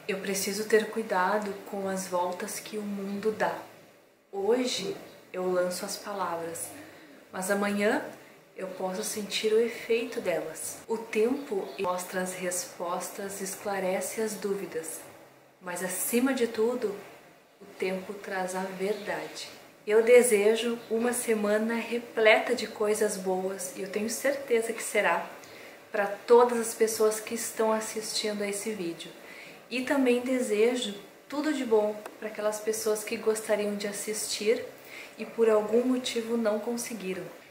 Eu preciso ter cuidado com as voltas que o mundo dá. Hoje eu lanço as palavras, mas amanhã eu posso sentir o efeito delas. O tempo mostra as respostas, esclarece as dúvidas, mas acima de tudo, o tempo traz a verdade. Eu desejo uma semana repleta de coisas boas e eu tenho certeza que será para todas as pessoas que estão assistindo a esse vídeo. E também desejo tudo de bom para aquelas pessoas que gostariam de assistir e por algum motivo não conseguiram.